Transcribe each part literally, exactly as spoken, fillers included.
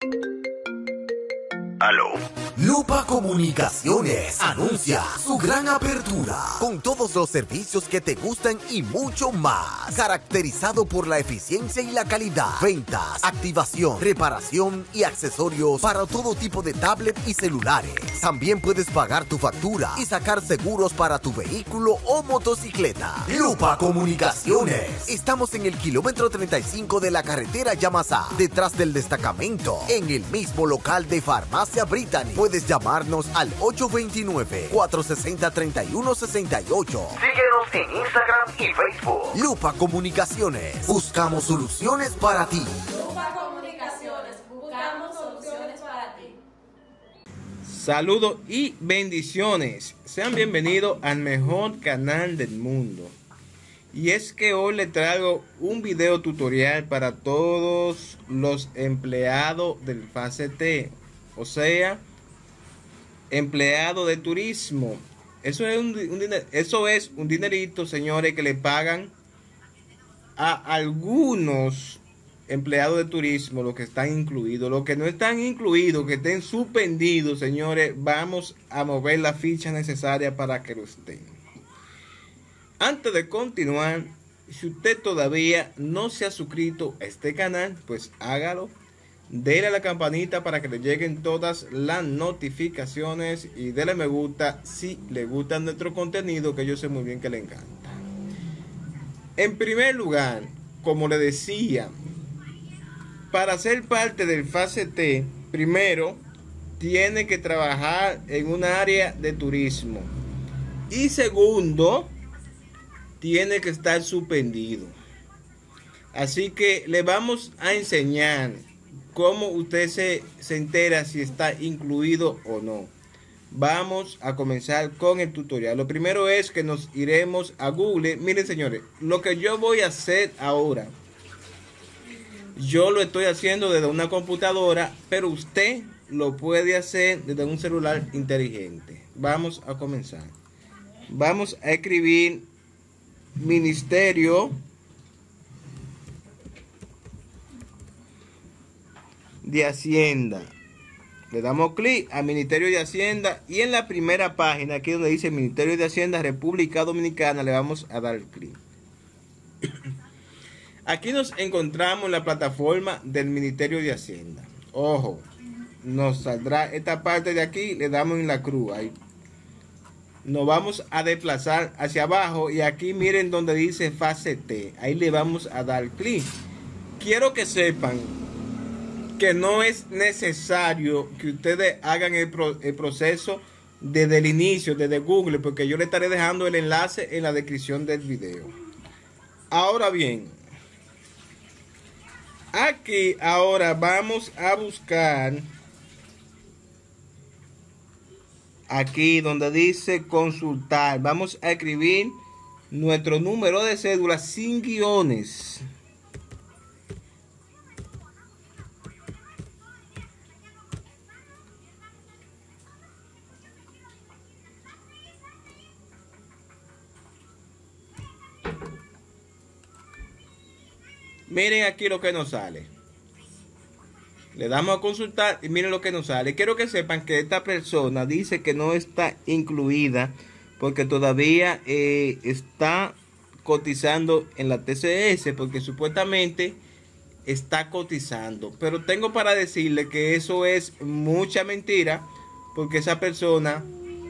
Aló. Lupa Comunicaciones anuncia su gran apertura con todos los servicios que te gustan y mucho más. Caracterizado por la eficiencia y la calidad. Ventas, activación, reparación y accesorios para todo tipo de tablet y celulares. También puedes pagar tu factura y sacar seguros para tu vehículo o motocicleta. Lupa Comunicaciones. Estamos en el kilómetro treinta y cinco de la carretera Yamasá, detrás del destacamento, en el mismo local de Farmacia Brittany. Puedes llamarnos al ocho dos nueve, cuatro seis cero, tres uno seis ocho. Síguenos en Instagram y Facebook. Lupa Comunicaciones. Buscamos soluciones para ti. Lupa Comunicaciones. Buscamos soluciones para ti. Saludos y bendiciones. Sean bienvenidos al mejor canal del mundo. Y es que hoy les traigo un video tutorial para todos los empleados del Fase T. O sea, empleado de turismo. Eso es un, un diner, eso es un dinerito, señores, que le pagan a algunos empleados de turismo, los que están incluidos. Los que no están incluidos, que estén suspendidos, señores, vamos a mover la ficha necesaria para que lo estén. Antes de continuar, si usted todavía no se ha suscrito a este canal, pues hágalo. Dele a la campanita para que le lleguen todas las notificaciones y dele me gusta si le gusta nuestro contenido, que yo sé muy bien que le encanta. En primer lugar, como le decía, para ser parte del Fase T, primero tiene que trabajar en un área de turismo y segundo, tiene que estar suspendido. Así que le vamos a enseñar cómo usted se, se entera si está incluido o no. Vamos a comenzar con el tutorial. Lo primero es que nos iremos a Google. Miren, señores, lo que yo voy a hacer ahora, yo lo estoy haciendo desde una computadora, pero usted lo puede hacer desde un celular inteligente. Vamos a comenzar. Vamos a escribir Ministerio de Hacienda. Le damos clic a Ministerio de Hacienda y en la primera página, aquí donde dice Ministerio de Hacienda República Dominicana, le vamos a dar clic. Aquí nos encontramos en la plataforma del Ministerio de Hacienda. Ojo, nos saldrá esta parte de aquí, le damos en la cruz ahí. Nos vamos a desplazar hacia abajo y aquí miren donde dice Fase T. Ahí le vamos a dar clic. Quiero que sepan que no es necesario que ustedes hagan el, pro, el proceso desde el inicio, desde Google, porque yo le estaré dejando el enlace en la descripción del video. Ahora bien, aquí ahora vamos a buscar aquí donde dice consultar. Vamos a escribir nuestro número de cédula sin guiones. Miren aquí lo que nos sale. Le damos a consultar y miren lo que nos sale. Quiero que sepan que esta persona dice que no está incluida porque todavía eh, está cotizando en la T C S, porque supuestamente está cotizando. Pero tengo para decirle que eso es mucha mentira, porque esa persona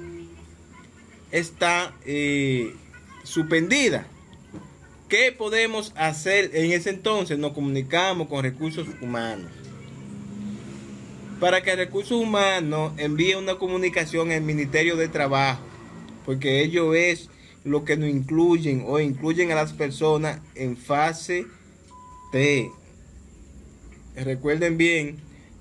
está eh, suspendida. ¿Qué podemos hacer en ese entonces? Nos comunicamos con Recursos Humanos para que Recursos Humanos envíe una comunicación al Ministerio de Trabajo, porque ellos es lo que nos incluyen o incluyen a las personas en Fase T. Recuerden bien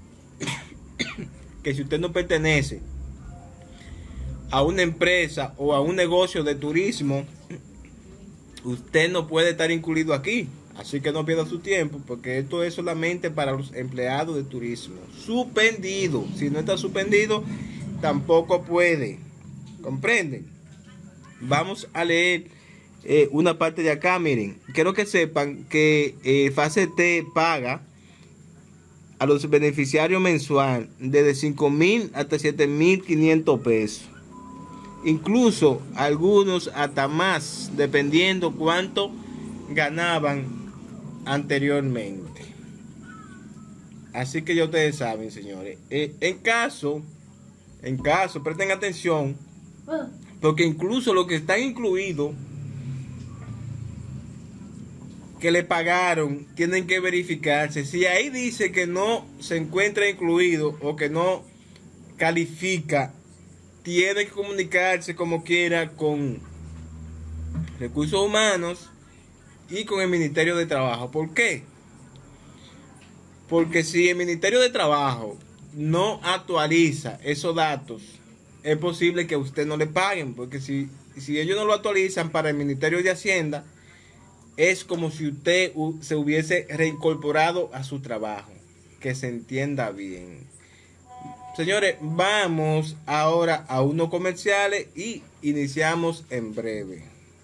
que si usted no pertenece a una empresa o a un negocio de turismo, usted no puede estar incluido aquí. Así que no pierda su tiempo, porque esto es solamente para los empleados de turismo. Suspendido. Si no está suspendido, tampoco puede. ¿Comprenden? Vamos a leer eh, una parte de acá. Miren, quiero que sepan que eh, Fase T paga a los beneficiarios mensual desde cinco mil hasta siete mil quinientos pesos. Incluso algunos hasta más, dependiendo cuánto ganaban anteriormente. Así que ya ustedes saben, señores. Eh, en caso, en caso, presten atención, porque incluso los que están incluidos, que le pagaron, tienen que verificarse. Si ahí dice que no se encuentra incluido o que no califica, tiene que comunicarse como quiera con Recursos Humanos y con el Ministerio de Trabajo. ¿Por qué? Porque si el Ministerio de Trabajo no actualiza esos datos, es posible que a usted no le paguen, porque si, si ellos no lo actualizan para el Ministerio de Hacienda, es como si usted se hubiese reincorporado a su trabajo. Que se entienda bien. Señores, vamos ahora a unos comerciales y iniciamos en breve.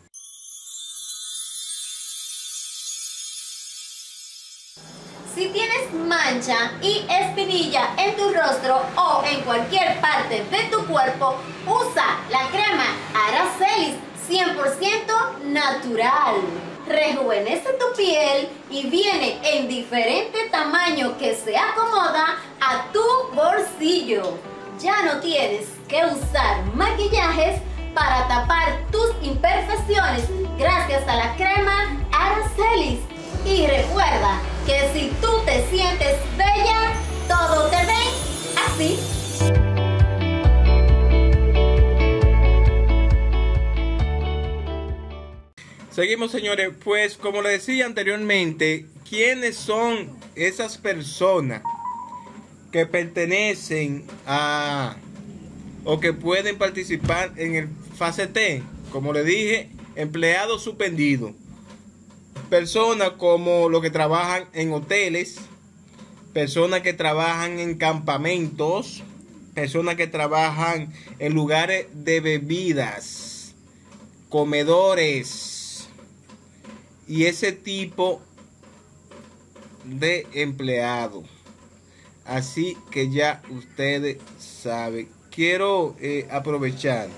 Si tienes mancha y espinilla en tu rostro o en cualquier parte de tu cuerpo, usa la crema Aracelis cien por ciento natural. Rejuvenece tu piel y viene en diferente tamaño que se acomoda a tu bolsillo. Ya no tienes que usar maquillajes para tapar tus imperfecciones gracias a la crema Aracelis. Y recuerda que si tú te sientes bella, todo te ve así. Seguimos, señores. Pues como les decía anteriormente, ¿quiénes son esas personas que pertenecen a o que pueden participar en el fase T? Como le dije, empleados suspendidos. Personas como los que trabajan en hoteles, personas que trabajan en campamentos, personas que trabajan en lugares de bebidas, comedores y ese tipo de empleado. Así que ya ustedes saben. Quiero eh, aprovechar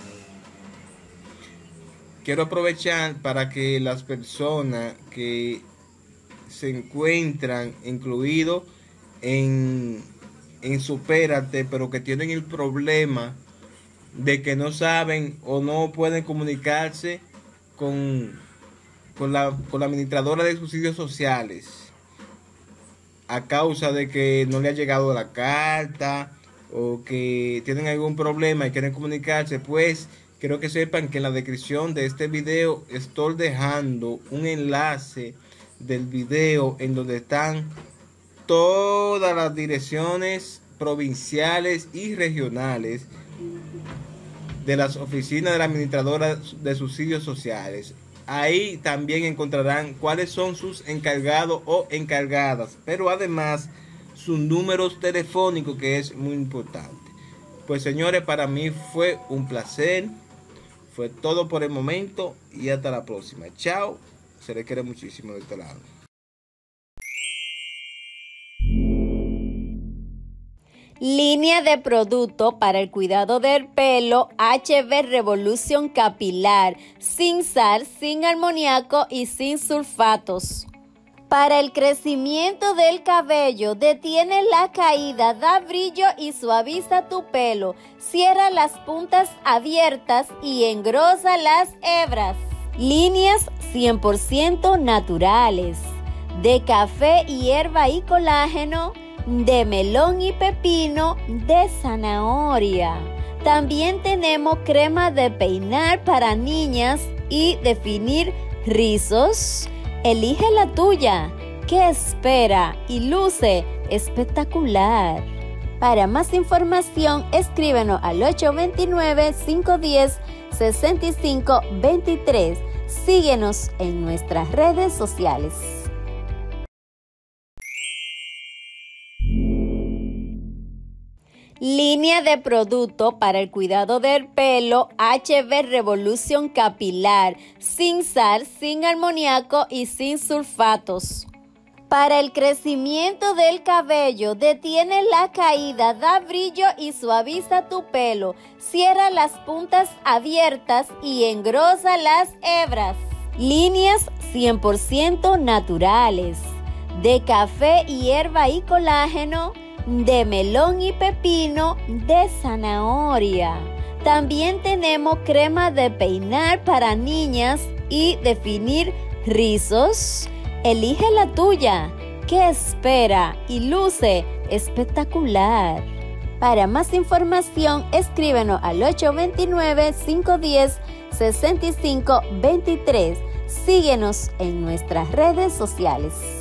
quiero aprovechar para que las personas que se encuentran incluidos en en Supérate, pero que tienen el problema de que no saben o no pueden comunicarse con Con la, con la administradora de subsidios sociales a causa de que no le ha llegado la carta o que tienen algún problema y quieren comunicarse, pues quiero que sepan que en la descripción de este video estoy dejando un enlace del video en donde están todas las direcciones provinciales y regionales de las oficinas de la administradora de subsidios sociales. Ahí también encontrarán cuáles son sus encargados o encargadas, pero además sus números telefónicos, que es muy importante. Pues señores, para mí fue un placer. Fue todo por el momento y hasta la próxima. Chao. Se les quiere muchísimo de este lado. Línea de producto para el cuidado del pelo H B Revolution Capilar, sin sal, sin amoníaco y sin sulfatos. Para el crecimiento del cabello, detiene la caída, da brillo y suaviza tu pelo. Cierra las puntas abiertas y engrosa las hebras. Líneas cien por ciento naturales, de café, hierba y colágeno, de melón y pepino, de zanahoria. También tenemos crema de peinar para niñas y definir rizos. Elige la tuya. ¿Qué espera? Y luce espectacular. Para más información, escríbenos al ocho dos nueve, cinco uno cero, seis cinco dos tres. Síguenos en nuestras redes sociales. Línea de producto para el cuidado del pelo H B Revolution Capilar, sin sal, sin amoníaco y sin sulfatos. Para el crecimiento del cabello, detiene la caída, da brillo y suaviza tu pelo. Cierra las puntas abiertas y engrosa las hebras. Líneas cien por ciento naturales, de café, hierba y colágeno, de melón y pepino, de zanahoria. También tenemos crema de peinar para niñas y definir rizos. Elige la tuya. ¿Qué espera? Y luce espectacular. Para más información, escríbenos al ocho dos nueve, cinco uno cero, seis cinco dos tres. Síguenos en nuestras redes sociales.